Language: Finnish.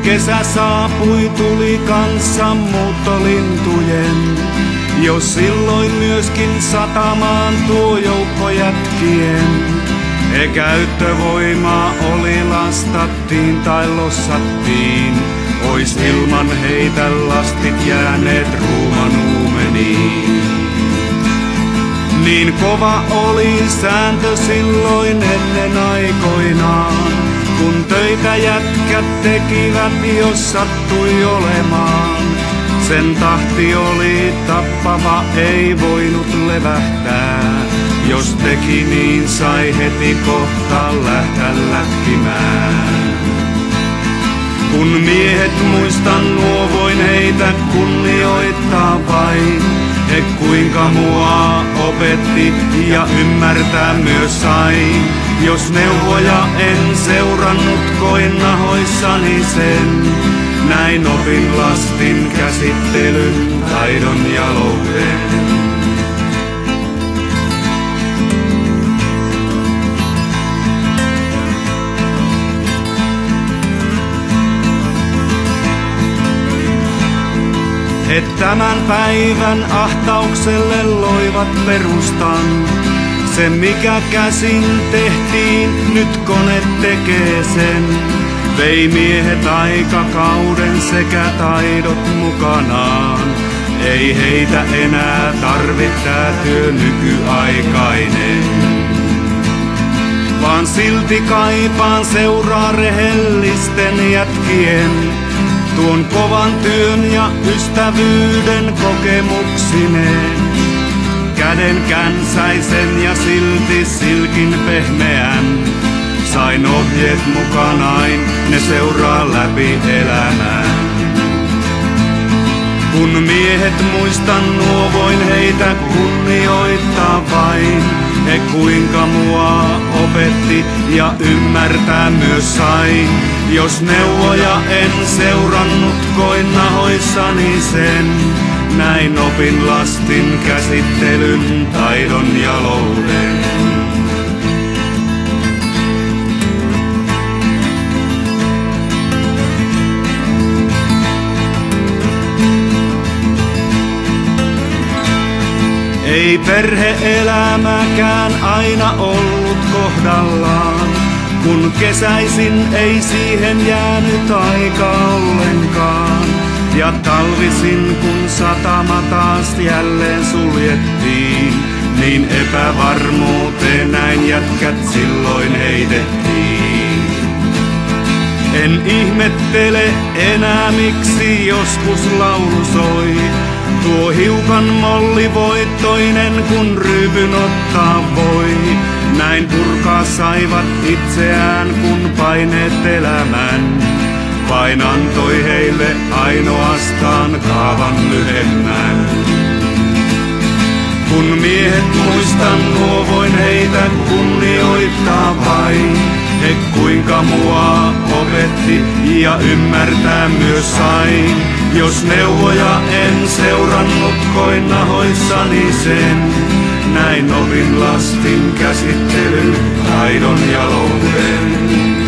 kesä saapui, tuli kanssa muuttolintujen. Jo silloin myöskin satamaan tuo joukko jätkien. Käyttövoimaa oli, lastattiin tai lossattiin. Ois ilman heitä lastit jääneet ruuman uumeniin. Niin kova oli sääntö silloin ennen aikoinaan, kun töitä jätkät tekivät, jos sattui olemaan. Sen tahti oli tappava, ei voinut levähtää. Jos teki niin, sai heti kohta lähteä lätkimään. Kun miehet muistan, nuo voin heitä kunnioittaa vain. He kuinka mua opetti ja ymmärtää myös sain. Jos neuvoja en seurannut, koin nahoissani sen. Näin opin lastin käsittelyn, taidon ja louden. He tämän päivän ahtaukselle loivat perustan. Se mikä käsin tehtiin, nyt kone tekee sen. Vei miehet aikakauden sekä taidot mukanaan. Ei heitä enää tarvitse tää työ nykyaikainen. Vaan silti kaipaan seuraa rehellisten jätkien. Tuon kovan työn ja ystävyyden kokemuksineen. Käden känsäisen ja silti silkin pehmeän. Sain ohjeet mukanain, ne seuraa läpi elämään. Kun miehet muistan, nuo voin heitä kunnioittaa vain. He kuinka mua opetti ja ymmärtää myös sain. Jos neuvoja en seurannut, koin nahoissani sen. Näin opin lastin käsittelyn, taidon ja louden. Ei perhe-elämäkään aina ollut kohdallaan, kun kesäisin ei siihen jäänyt aika ollenkaan. Ja talvisin kun satama taas jälleen suljettiin, niin epävarmuuteen näin jätkät silloin heitettiin. En ihmettele enää miksi joskus laulu soi. Tuo hiukan mollivoittoinen kun ryypyn ottaa voi. Näin purkaa saivat itseään kun paineet elämän. Vain antoi heille ainoastaan kaavan lyhemmän. Kun miehet muistan, nuo voin heitä kunnioittaa vain. He kuinka mua opetti ja ymmärtää myös sain. Jos neuvoja en seurannut, koin nahoissani sen. Näin opin lastin käsittelyn, taidon ja louden.